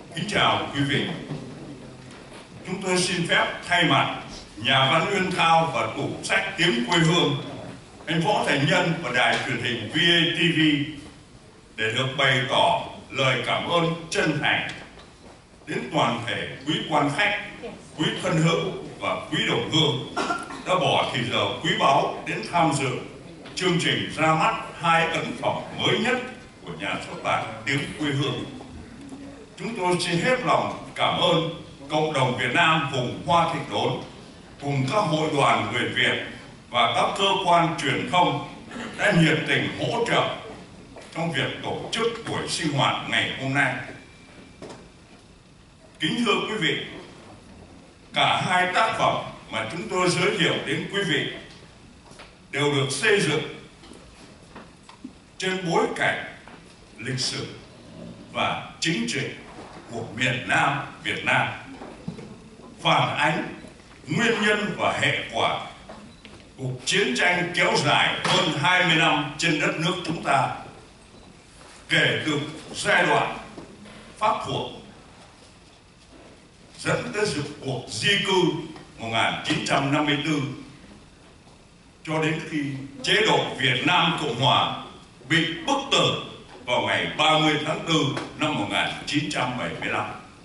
Kính chào quý vị. Chúng tôi xin phép thay mặt nhà văn Uyên Thao và tủ sách Tiếng Quê Hương, anh Võ Thành Nhân và đài truyền hình VATV để được bày tỏ lời cảm ơn chân thành đến toàn thể quý quan khách, quý thân hữu và quý đồng hương đã bỏ thì giờ quý báu đến tham dự chương trình ra mắt 2 ấn phẩm mới nhất của nhà xuất bản Tiếng Quê Hương. Chúng tôi xin hết lòng cảm ơn cộng đồng Việt Nam vùng Hoa Thịnh Đốn cùng các hội đoàn người Việt và các cơ quan truyền thông đã nhiệt tình hỗ trợ trong việc tổ chức buổi sinh hoạt ngày hôm nay. Kính thưa quý vị, cả 2 tác phẩm mà chúng tôi giới thiệu đến quý vị đều được xây dựng trên bối cảnh lịch sử và chính trị của miền Nam Việt Nam, phản ánh nguyên nhân và hệ quả cuộc chiến tranh kéo dài hơn 20 năm trên đất nước chúng ta, kể từ giai đoạn Pháp thuộc dẫn tới sự cuộc di cư 1954 cho đến khi chế độ Việt Nam Cộng Hòa bị bức tử vào ngày 30 tháng 4 năm 1975.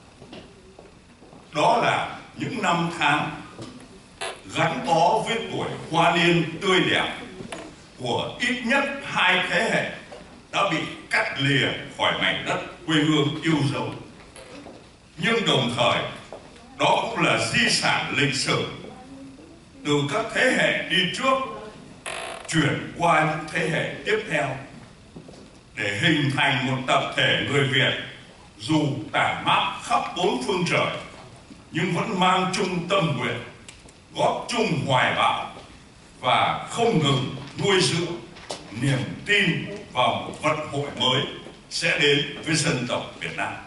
Đó là những năm tháng gắn bó với tuổi hoa niên tươi đẹp của ít nhất 2 thế hệ đã bị cắt lìa khỏi mảnh đất quê hương yêu dấu. Nhưng đồng thời, đó cũng là di sản lịch sử từ các thế hệ đi trước chuyển qua những thế hệ tiếp theo để hình thành một tập thể người Việt dù tản mát khắp 4 phương trời nhưng vẫn mang chung tâm nguyện, góp chung hoài bão và không ngừng nuôi dưỡng niềm tin vào một vận hội mới sẽ đến với dân tộc Việt Nam.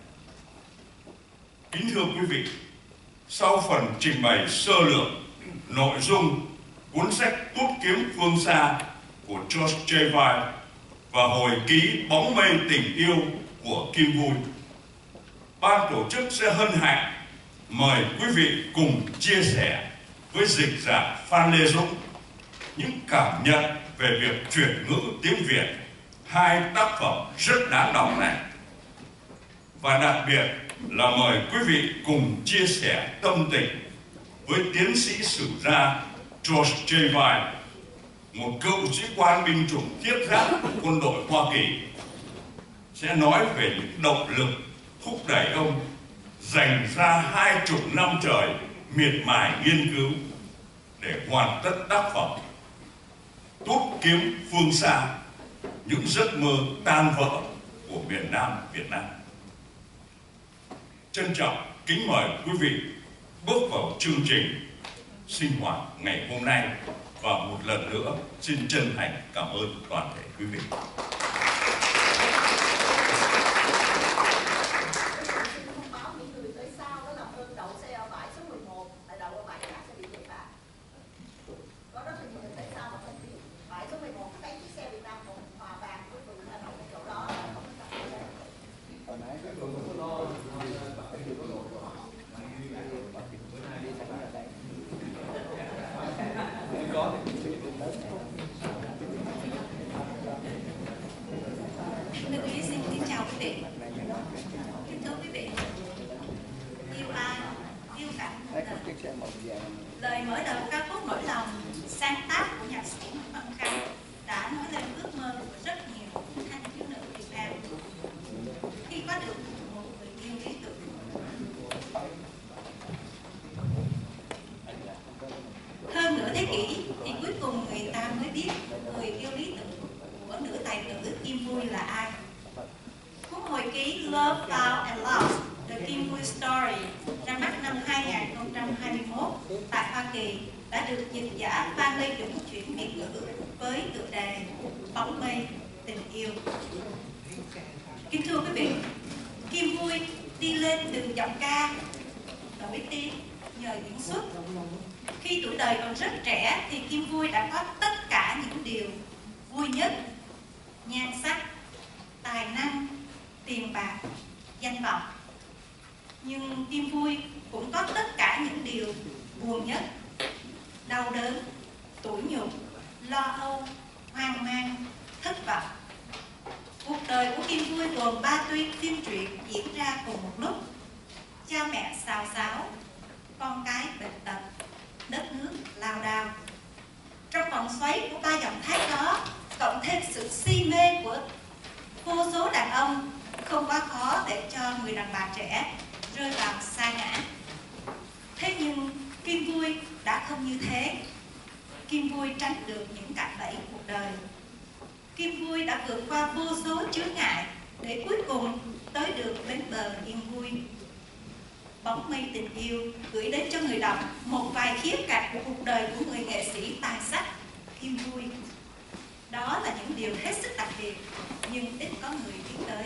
Kính thưa quý vị, sau phần trình bày sơ lược nội dung cuốn sách Tút Kiếm Phương Xa của George J. và hồi ký Bóng Mây Tình Yêu của Kim Vui, ban tổ chức sẽ hân hạnh mời quý vị cùng chia sẻ với dịch giả Phan Lê Dũng những cảm nhận về việc chuyển ngữ tiếng Việt 2 tác phẩm rất đáng đọc này, và đặc biệt là mời quý vị cùng chia sẻ tâm tình với tiến sĩ sử gia George J. một cựu sĩ quan binh chủng thiết giáp của quân đội Hoa Kỳ, sẽ nói về những động lực thúc đẩy ông dành ra 20 năm trời miệt mài nghiên cứu để hoàn tất tác phẩm Tút Kiếm Phương Xa, những giấc mơ tan vỡ của miền Nam Việt Nam. Trân trọng kính mời quý vị bước vào chương trình sinh hoạt ngày hôm nay, và một lần nữa xin chân thành cảm ơn toàn thể quý vị. Lời mở đầu ca khúc Nỗi Lòng sáng tác của nhạc sĩ Nguyễn Văn Khanh đã nói lên ước mơ của rất nhiều thanh thiếu nữ Việt Nam khi có được một người yêu lý tưởng. Hơn nửa thế kỷ thì cuối cùng người ta mới biết người yêu lý tưởng của nữ tài tử Kim Vui là ai. Cuốn hồi ký Love, Found and Lost, The Kim Vui Story ra mắt năm 2021 tại Hoa Kỳ đã được dịch giả Phan Lê Dũng chuyển Việt ngữ với tựa đề Bóng Mây Tình Yêu. Kính thưa quý vị, Kim Vui đi lên từ giọng ca nổi tiếng nhờ diễn xuất. Khi tuổi đời còn rất trẻ thì Kim Vui đã có tất cả những điều vui nhất: nhan sắc, tài năng, tiền bạc, danh vọng. Nhưng Kim Vui cũng có tất cả những điều buồn nhất: đau đớn, tủi nhục, lo âu, hoang mang, thất vọng. Cuộc đời của Kim Vui gồm 3 tuyến phim truyện diễn ra cùng một lúc: cha mẹ xào xáo, con cái bệnh tật, đất nước lao đao. Trong vòng xoáy của 3 dòng thác đó, cộng thêm sự si mê của vô số đàn ông, không quá khó để cho người đàn bà trẻ rơi vào sa ngã. Thế nhưng Kim Vui đã không như thế. Kim Vui tránh được những cạm bẫy cuộc đời. Kim Vui đã vượt qua vô số chướng ngại để cuối cùng tới được bến bờ yên vui. Bóng mây tình yêu gửi đến cho người đọc một vài khía cạnh của cuộc đời của người nghệ sĩ tài sắc Kim Vui. Đó là những điều hết sức đặc biệt nhưng ít có người biết tới.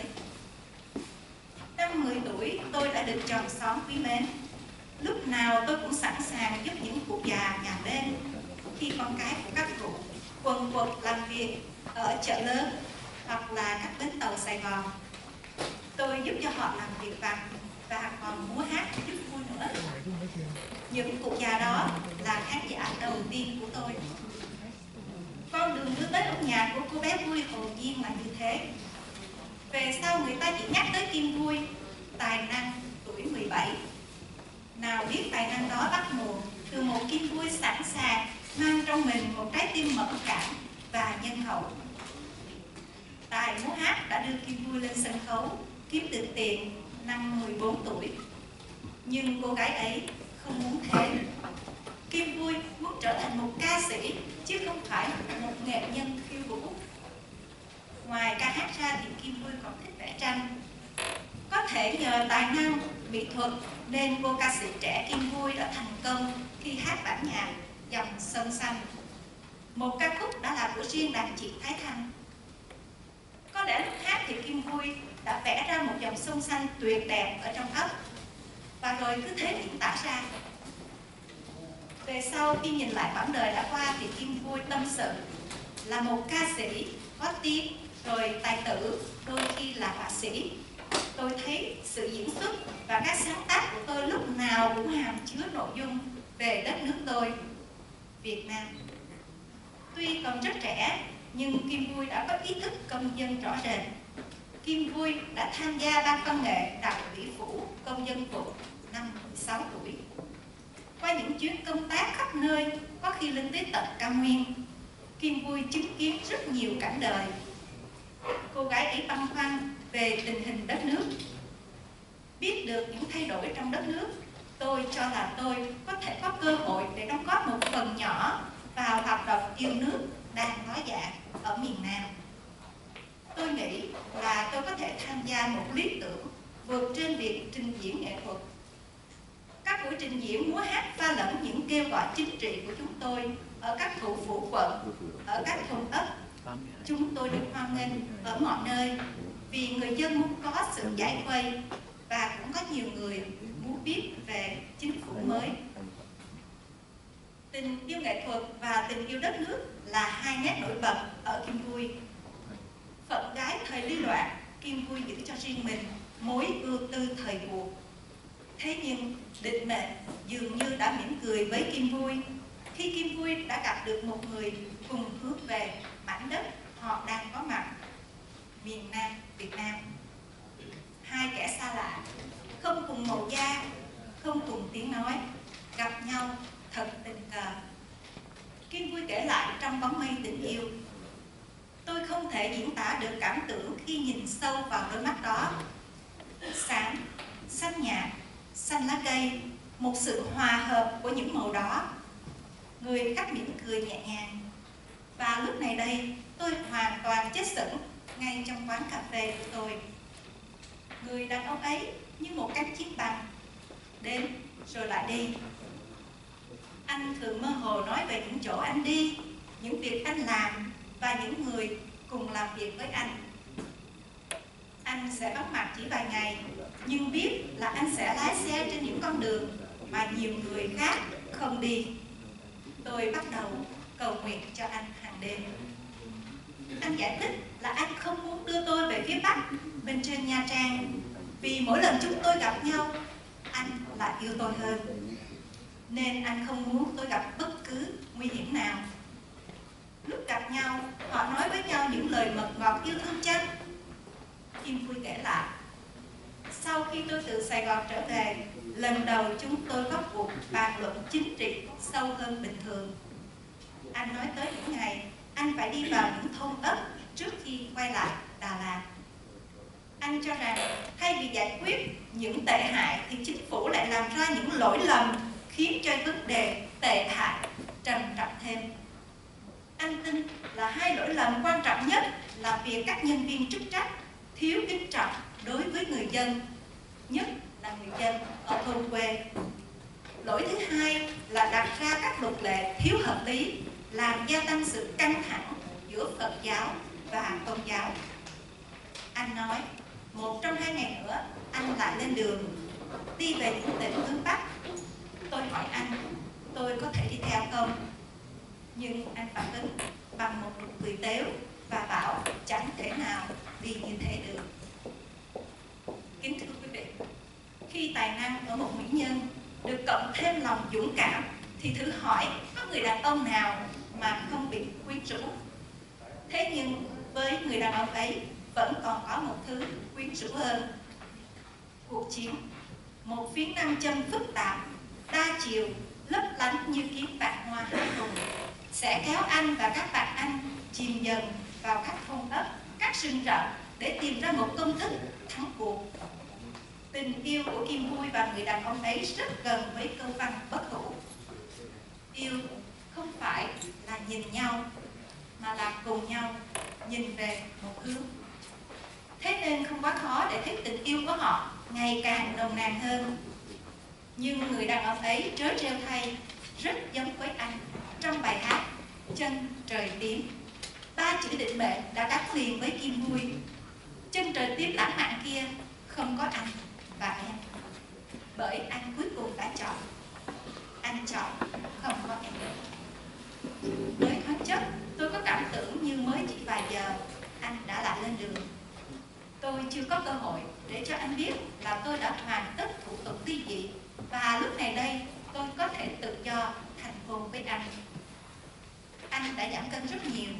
Năm 10 tuổi, tôi đã được chòm xóm quý mến. Lúc nào tôi cũng sẵn sàng giúp những cụ già nhà bên khi con cái của các cụ quần quật làm việc ở chợ lớn hoặc là các bến tàu Sài Gòn. Tôi giúp cho họ làm việc vặt và còn múa hát giúp vui nữa. Những cụ già đó là khán giả đầu tiên của tôi. Con đường đưa tới âm nhạc của cô bé Vui hồn nhiên là như thế. Về sau người ta chỉ nhắc tới Kim Vui, tài năng tuổi 17. Nào biết tài năng đó bắt nguồn từ một Kim Vui sẵn sàng mang trong mình một trái tim mẫn cảm và nhân hậu. Tài múa hát đã đưa Kim Vui lên sân khấu kiếm được tiền năm 14 tuổi. Nhưng cô gái ấy không muốn thế. Kim Vui muốn trở thành một ca sĩ chứ không phải một nghệ nhân khiêu vũ. Ngoài ca hát ra thì Kim Vui còn thích vẽ tranh. Có thể nhờ tài năng, mỹ thuật nên cô ca sĩ trẻ Kim Vui đã thành công khi hát bản nhạc Dòng Sông Xanh. Một ca khúc đã là của riêng đàn chị Thái Thanh. Có lẽ lúc hát thì Kim Vui đã vẽ ra một dòng sông xanh tuyệt đẹp ở trong óc và rồi cứ thế diễn tả ra. Về sau khi nhìn lại quãng đời đã qua thì Kim Vui tâm sự là một ca sĩ có tiếng rồi tài tử, đôi khi là họa sĩ. Tôi thấy sự diễn xuất và các sáng tác của tôi lúc nào cũng hàm chứa nội dung về đất nước tôi, Việt Nam. Tuy còn rất trẻ nhưng Kim Vui đã có ý thức công dân rõ rệt. Kim Vui đã tham gia ban văn nghệ Đặng Vĩ Phủ Công dân vụ năm 16 tuổi. Qua những chuyến công tác khắp nơi, có khi lên tới tận cao nguyên, Kim Vui chứng kiến rất nhiều cảnh đời. Cô gái ấy băn khoăn về tình hình đất nước. Biết được những thay đổi trong đất nước, tôi cho là tôi có thể có cơ hội để đóng góp một phần nhỏ vào hoạt động yêu nước đang nói dạ ở miền Nam. Tôi nghĩ là tôi có thể tham gia một lý tưởng vượt trên việc trình diễn nghệ thuật. Các buổi trình diễn múa hát pha lẫn những kêu gọi chính trị của chúng tôi ở các thủ phủ quận, ở các thôn ấp. Chúng tôi được hoan nghênh ở mọi nơi vì người dân muốn có sự giải khuây và cũng có nhiều người muốn biết về chính phủ mới. Tình yêu nghệ thuật và tình yêu đất nước là hai nét nổi bật ở Kim Vui. Phận gái thời lý loạn, Kim Vui giữ cho riêng mình mối ưu tư thời buộc. Thế nhưng định mệnh dường như đã mỉm cười với Kim Vui khi Kim Vui đã gặp được một người cùng hướng về mảnh đất họ đang có mặt, miền Nam Việt Nam. Hai kẻ xa lạ, không cùng màu da, không cùng tiếng nói, gặp nhau thật tình cờ. Kim Vui kể lại trong bóng mây tình yêu. Tôi không thể diễn tả được cảm tưởng khi nhìn sâu vào đôi mắt đó. Sáng, xanh nhạt, xanh lá cây, một sự hòa hợp của những màu đó. Người khách mỉm cười nhẹ nhàng. Và lúc này đây, tôi hoàn toàn chết sững ngay trong quán cà phê của tôi. Người đàn ông ấy như một cánh chiến bằng, đến rồi lại đi. Anh thường mơ hồ nói về những chỗ anh đi, những việc anh làm và những người cùng làm việc với anh. Anh sẽ vắng mặt chỉ vài ngày, nhưng biết là anh sẽ lái xe trên những con đường mà nhiều người khác không đi. Tôi bắt đầu cầu nguyện cho anh hàng đêm. Anh giải thích là anh không muốn đưa tôi về phía Bắc, bên trên Nha Trang, vì mỗi lần chúng tôi gặp nhau, là yêu tôi hơn. Nên anh không muốn tôi gặp bất cứ nguy hiểm nào. Lúc gặp nhau, họ nói với nhau những lời mật ngọt yêu thương chăng? Kim Vui kể lại, sau khi tôi từ Sài Gòn trở về, lần đầu chúng tôi có cuộc bàn luận chính trị sâu hơn bình thường. Anh nói tới những ngày anh phải đi vào những thôn ấp trước khi quay lại Đà Lạt. Anh cho rằng thay vì giải quyết những tệ hại thì chính phủ lại làm ra những lỗi lầm khiến cho vấn đề tệ hại trầm trọng thêm. Anh tin là hai lỗi lầm quan trọng nhất là việc các nhân viên chức trách thiếu kính trọng đối với người dân, nhất là người dân ở thôn quê. Lỗi thứ hai là đặt ra các luật lệ thiếu hợp lý, làm gia tăng sự căng thẳng giữa Phật giáo và Tôn giáo. Anh nói, 1 trong 2 ngày nữa anh lại lên đường đi về những tỉnh hướng Bắc. Tôi hỏi anh, tôi có thể đi theo không? Nhưng anh phản ứng bằng một nụ cười tếu và bảo chẳng thể nào đi như thế được. Kính thưa quý vị, khi tài năng ở một mỹ nhân được cộng thêm lòng dũng cảm thì thử hỏi có người đàn ông nào mà không bị quyến rũ. Thế nhưng với người đàn ông ấy vẫn còn có một thứ quyến rũ hơn. Cuộc chiến, một phiến nam châm phức tạp, đa chiều, lấp lánh như kiếm bạc hoa hải hùng, sẽ kéo anh và các bạn anh chìm dần vào các thôn ấp, các rừng rậm để tìm ra một công thức thắng cuộc. Tình yêu của Kim Vui và người đàn ông ấy rất gần với câu văn bất hủ. Yêu không phải là nhìn nhau, mà là cùng nhau nhìn về một hướng. Thế nên không quá khó để thấy tình yêu của họ ngày càng nồng nàn hơn. Nhưng người đàn ông ấy trớ trêu thay, rất giống với anh trong bài hát Chân Trời Tím. 3 chữ định mệnh đã gắn liền với Kim Vui. Chân trời tím lãng mạn kia không có anh và em, bởi anh cuối cùng đã chọn. Anh chọn không có em. Với thoáng chốc, tôi có cảm tưởng như mới chỉ vài giờ anh đã lại lên đường. Tôi chưa có cơ hội để cho anh biết là tôi đã hoàn tất thủ tục ly dị, và lúc này đây tôi có thể tự do thành hôn với anh. Anh đã giảm cân rất nhiều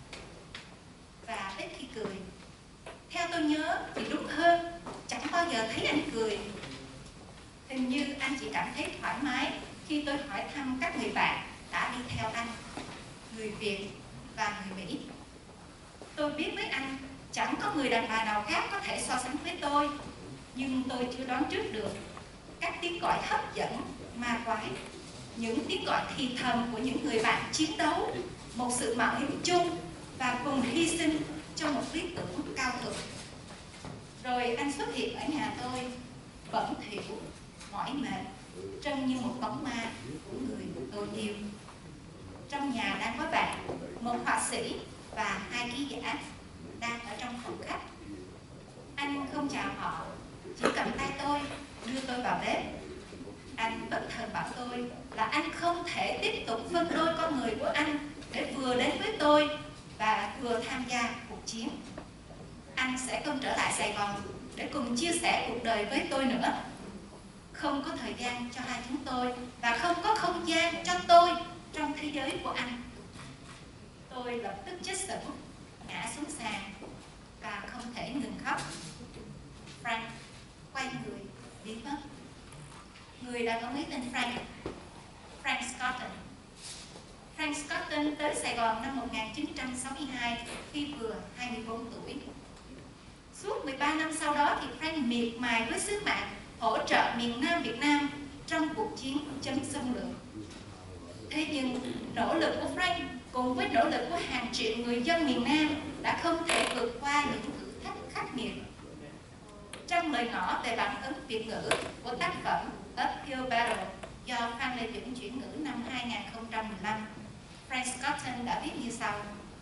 và ít khi cười. Theo tôi nhớ thì đúng hơn, chẳng bao giờ thấy anh cười. Hình như anh chỉ cảm thấy thoải mái khi tôi hỏi thăm các người bạn đã đi theo anh, người Việt và người Mỹ. Tôi biết với anh chẳng có người đàn bà nào khác có thể so sánh với tôi, nhưng tôi chưa đoán trước được các tiếng gọi hấp dẫn, ma quái, những tiếng gọi thì thầm của những người bạn chiến đấu, một sự mạo hiểm chung và cùng hy sinh cho một lý tưởng cao thượng. Rồi anh xuất hiện ở nhà tôi, bẩn thỉu, mỏi mệt, trông như một bóng ma của người tôi yêu. Trong nhà đang có bạn, một họa sĩ và 2 ký giả đang ở trong phòng khách. Anh không chào họ, chỉ cầm tay tôi, đưa tôi vào bếp. Anh bất thần bảo tôi là anh không thể tiếp tục phân đôi con người của anh để vừa đến với tôi và vừa tham gia cuộc chiến. Anh sẽ không trở lại Sài Gòn để cùng chia sẻ cuộc đời với tôi nữa. Không có thời gian cho hai chúng tôi và không có không gian cho tôi trong thế giới của anh. Tôi lập tức chết sững, ngã xuống sàn và không thể ngừng khóc. Frank quay người biến mất. Người đàn ông ấy tên Frank Scotton. Frank Scotton tới Sài Gòn năm 1962 khi vừa 24 tuổi. Suốt 13 năm sau đó thì Frank miệt mài với sứ mạng hỗ trợ miền Nam Việt Nam trong cuộc chiến chống xâm lược. Thế nhưng nỗ lực của Frank cùng với nỗ lực của hàng triệu người dân miền Nam đã không thể vượt qua những thử thách khắc nghiệt. Trong lời ngỏ về bản ứng Việt ngữ của tác phẩm Uphill Battle do Phan Lê Dũng chuyển ngữ năm 2015, Frank Scotton đã viết như sau: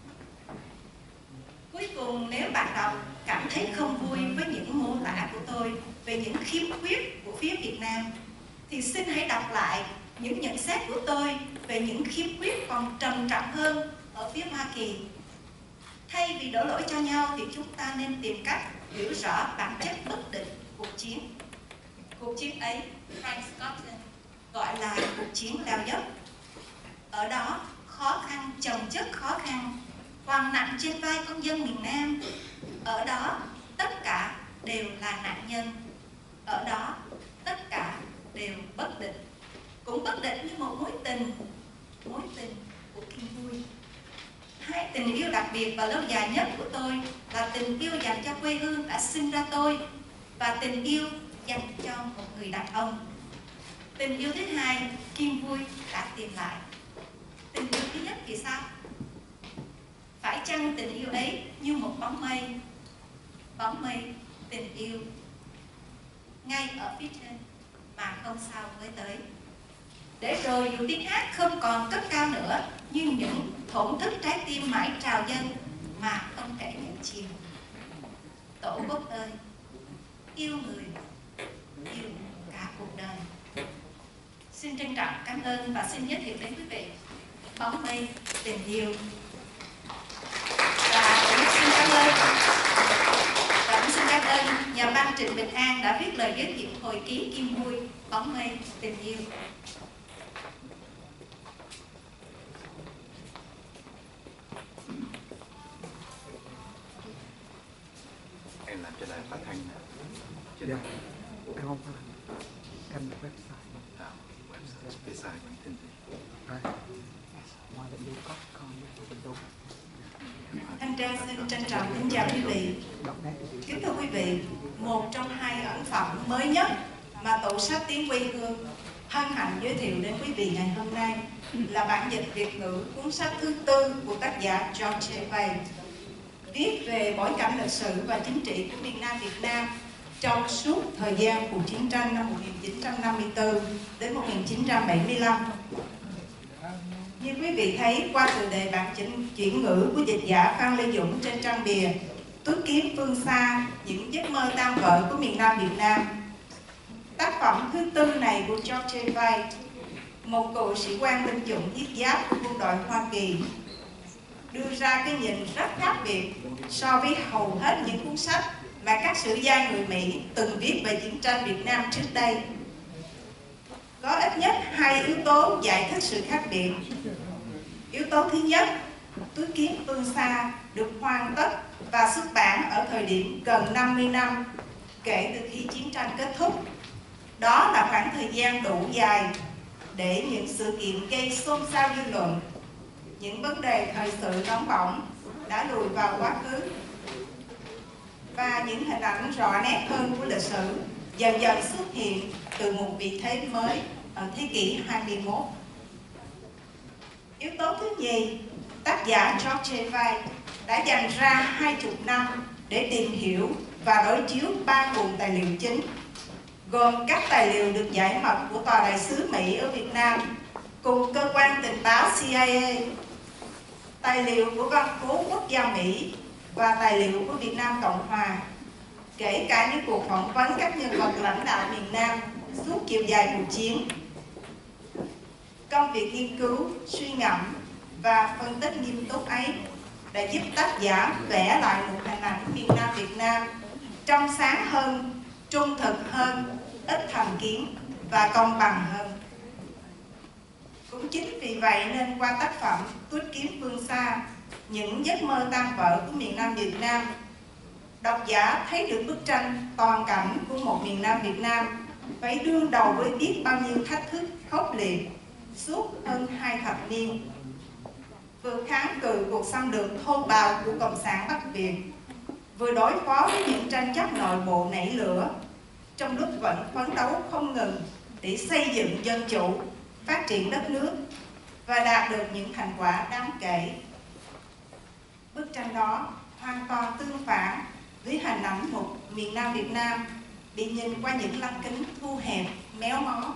cuối cùng, nếu bạn đọc cảm thấy không vui với những mô tả của tôi về những khiếm khuyết của phía Việt Nam, thì xin hãy đọc lại những nhận xét của tôi về những khiếm khuyết còn trầm trọng hơn ở phía Hoa Kỳ. Thay vì đổ lỗi cho nhau thì chúng ta nên tìm cách hiểu rõ bản chất bất định cuộc chiến. Cuộc chiến ấy, Frank Scott gọi là cuộc chiến leo dốc. Ở đó, khó khăn chồng chất khó khăn, quằn nặng trên vai con dân miền Nam. Ở đó, tất cả đều là nạn nhân. Ở đó, tất cả đều bất định. Cũng bất định như một mối tình của Kim Vui. Hai tình yêu đặc biệt và lâu dài nhất của tôi là tình yêu dành cho quê hương đã sinh ra tôi và tình yêu dành cho một người đàn ông. Tình yêu thứ hai, Kim Vui đã tìm lại. Tình yêu thứ nhất thì sao? Phải chăng tình yêu ấy như một bóng mây tình yêu ngay ở phía trên mà không sao với tới. Để rồi dù tiếng hát không còn cất cao nữa, nhưng những thổn thức trái tim mãi trào dâng mà không thể nhận chìm. Tổ quốc ơi, yêu người, yêu cả cuộc đời. Xin trân trọng cảm ơn và xin giới thiệu đến quý vị Bóng mây tình yêu. Và cũng xin cảm ơn nhà văn Trịnh Bình An đã viết lời giới thiệu hồi ký Kim Vui Bóng mây tình yêu. Em làm cho đài phát thanh nè. Dạ, em không phải em là website. Website bằng tên gì? Ngoài định đi có con định đúng. Thanh Trang xin trân trọng kính chào quý vị. Kính thưa quý vị, một trong hai ấn phẩm mới nhất mà tủ sách Tiếng Quê Hương hân hạnh giới thiệu đến quý vị ngày hôm nay là bản dịch Việt ngữ cuốn sách thứ tư của tác giả George Vai, viết về bối cảnh lịch sử và chính trị của miền Nam Việt Nam trong suốt thời gian cuộc chiến tranh năm 1954 đến 1975. Như quý vị thấy qua tựa đề bản chuyển ngữ của dịch giả Phan Lê Dũng trên trang bìa Túi kiếm phương xa, những giấc mơ tan vỡ của miền Nam Việt Nam. Tác phẩm thứ tư này của George Vai, một cựu sĩ quan binh chủng thiết giáp của quân đội Hoa Kỳ, đưa ra cái nhìn rất khác biệt so với hầu hết những cuốn sách mà các sử gia người Mỹ từng viết về chiến tranh Việt Nam trước đây. Có ít nhất hai yếu tố giải thích sự khác biệt. Yếu tố thứ nhất, Túi kiếm phương xa được hoàn tất và xuất bản ở thời điểm gần 50 năm kể từ khi chiến tranh kết thúc. Đó là khoảng thời gian đủ dài để những sự kiện gây xôn xao dư luận, những vấn đề thời sự nóng bỏng đã lùi vào quá khứ, và những hình ảnh rõ nét hơn của lịch sử dần dần xuất hiện từ một vị thế mới ở thế kỷ 21. Yếu tố thứ nhì, tác giả George Vai đã dành ra 20 năm để tìm hiểu và đối chiếu 3 nguồn tài liệu chính, gồm các tài liệu được giải mật của Tòa đại sứ Mỹ ở Việt Nam cùng cơ quan tình báo CIA, tài liệu của Văn phố Quốc gia Mỹ và tài liệu của Việt Nam Cộng Hòa, kể cả những cuộc phỏng vấn các nhân vật lãnh đạo miền Nam suốt chiều dài cuộc chiến. Công việc nghiên cứu, suy ngẫm và phân tích nghiêm túc ấy đã giúp tác giả vẽ lại một hình ảnh miền Nam Việt Nam trong sáng hơn, trung thực hơn, ít thành kiến và công bằng hơn. Cũng chính vì vậy nên qua tác phẩm Túi kiếm phương xa, những giấc mơ tan vỡ của miền Nam Việt Nam, độc giả thấy được bức tranh toàn cảnh của một miền Nam Việt Nam phải đương đầu với biết bao nhiêu thách thức khốc liệt suốt hơn 2 thập niên, vừa kháng cự cuộc xâm lược thô bạo của Cộng sản Bắc Việt, vừa đối phó với những tranh chấp nội bộ nảy lửa, trong lúc vẫn phấn đấu không ngừng để xây dựng dân chủ, phát triển đất nước và đạt được những thành quả đáng kể. Bức tranh đó hoàn toàn tương phản với hình ảnh một miền Nam Việt Nam bị nhìn qua những lăng kính thu hẹp, méo mó.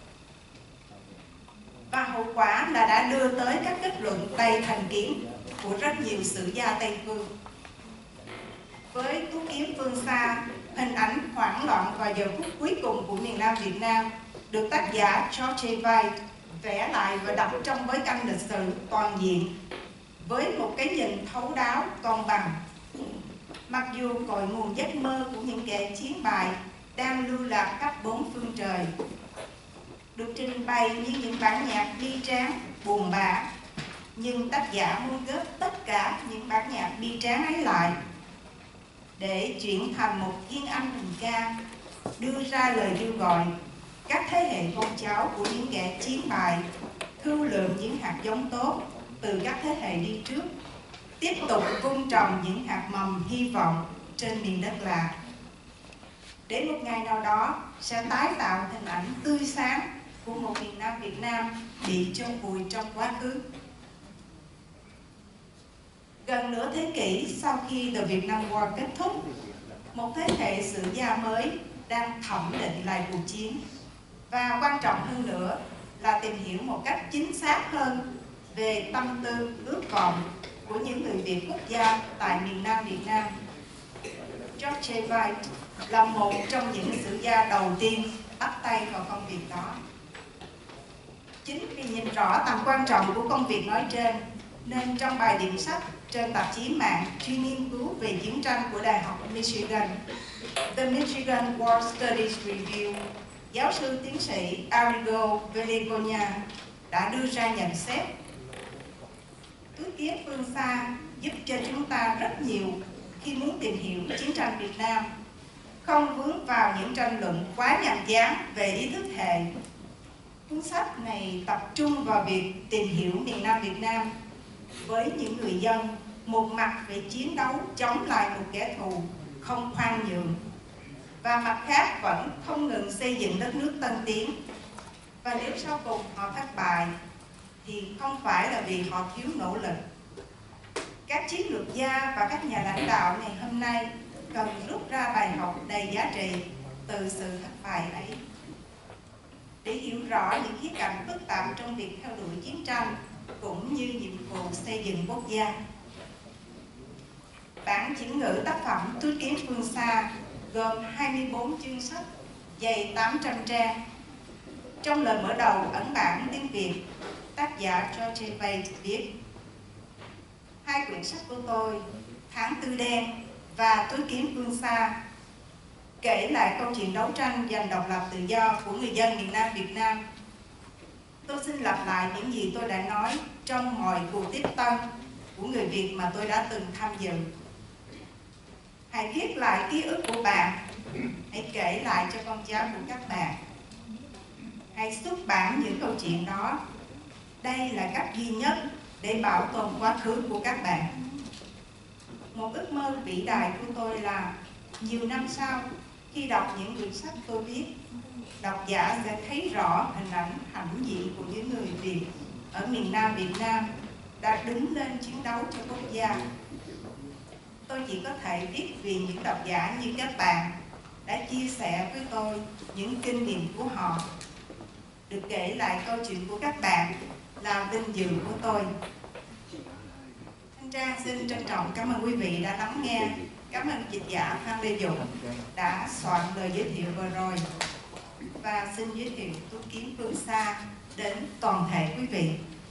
Và hậu quả là đã đưa tới các kết luận đầy thành kiến của rất nhiều sử gia Tây Phương. Với Túi kiếm phương xa, hình ảnh hoảng loạn vào giờ phút cuối cùng của miền Nam Việt Nam được tác giả George Vai vẽ lại và đặt trong bối cảnh lịch sử toàn diện với một cái nhìn thấu đáo, công bằng. Mặc dù cội nguồn giấc mơ của những kẻ chiến bại đang lưu lạc khắp bốn phương đời, được trình bày như những bản nhạc bi tráng, buồn bã, nhưng tác giả muốn góp tất cả những bản nhạc bi tráng ấy lại để chuyển thành một thiên âm tình ca, đưa ra lời kêu gọi các thế hệ con cháu của những kẻ chiến bại thu lượm những hạt giống tốt từ các thế hệ đi trước, tiếp tục vun trồng những hạt mầm hy vọng trên miền đất lạ. Đến một ngày nào đó sẽ tái tạo hình ảnh tươi sáng của một miền Nam Việt Nam bị chôn vùi trong quá khứ. Gần nửa thế kỷ sau khi The Vietnam War kết thúc, một thế hệ sử gia mới đang thẩm định lại cuộc chiến, và quan trọng hơn nữa là tìm hiểu một cách chính xác hơn về tâm tư ước vọng của những người Việt quốc gia tại miền Nam Việt Nam. George J. White là một trong những sử gia đầu tiên bắt tay vào công việc đó. Chính vì nhìn rõ tầm quan trọng của công việc nói trên, nên trong bài điểm sách trên tạp chí mạng chuyên nghiên cứu về chiến tranh của Đại học Michigan, The Michigan War Studies Review, giáo sư tiến sĩ Arrigo Villagogna đã đưa ra nhận xét: Tứ kiếm phương xa giúp cho chúng ta rất nhiều khi muốn tìm hiểu chiến tranh Việt Nam, không vướng vào những tranh luận quá nhàm chán về ý thức hệ. Cuốn sách này tập trung vào việc tìm hiểu miền Nam Việt Nam với những người dân, một mặt về chiến đấu chống lại một kẻ thù không khoan nhượng, và mặt khác vẫn không ngừng xây dựng đất nước tân tiến. Và nếu sau cùng họ thất bại thì không phải là vì họ thiếu nỗ lực. Các chiến lược gia và các nhà lãnh đạo ngày hôm nay cần rút ra bài học đầy giá trị từ sự thất bại ấy. Để hiểu rõ những khía cạnh phức tạp trong việc theo đuổi chiến tranh cũng như nhiệm vụ xây dựng quốc gia, bản chuyển ngữ tác phẩm Tứ kiếm phương xa gồm 24 chương sách dày 800 trang. Trong lời mở đầu ấn bản tiếng Việt, tác giả George J. White viết: Hai quyển sách của tôi, Tháng Tư Đen và Tứ kiếm phương xa, kể lại câu chuyện đấu tranh giành độc lập tự do của người dân miền Nam Việt Nam. Tôi xin lặp lại những gì tôi đã nói trong mọi cuộc tiếp tân của người Việt mà tôi đã từng tham dự. Hãy viết lại ký ức của bạn, hãy kể lại cho con cháu của các bạn. Hãy xuất bản những câu chuyện đó. Đây là cách duy nhất để bảo tồn quá khứ của các bạn. Một ước mơ vĩ đại của tôi là nhiều năm sau, khi đọc những quyển sách tôi viết, độc giả sẽ thấy rõ hình ảnh hãnh diện của những người Việt ở miền Nam Việt Nam đã đứng lên chiến đấu cho quốc gia. Tôi chỉ có thể viết vì những độc giả như các bạn đã chia sẻ với tôi những kinh nghiệm của họ. Được kể lại câu chuyện của các bạn là vinh dự của tôi. Thanh Trang xin trân trọng cảm ơn quý vị đã lắng nghe. Cảm ơn dịch giả Phan Lê Dũng đã soạn lời giới thiệu vừa rồi, và xin giới thiệu Tứ kiếm phương xa đến toàn thể quý vị.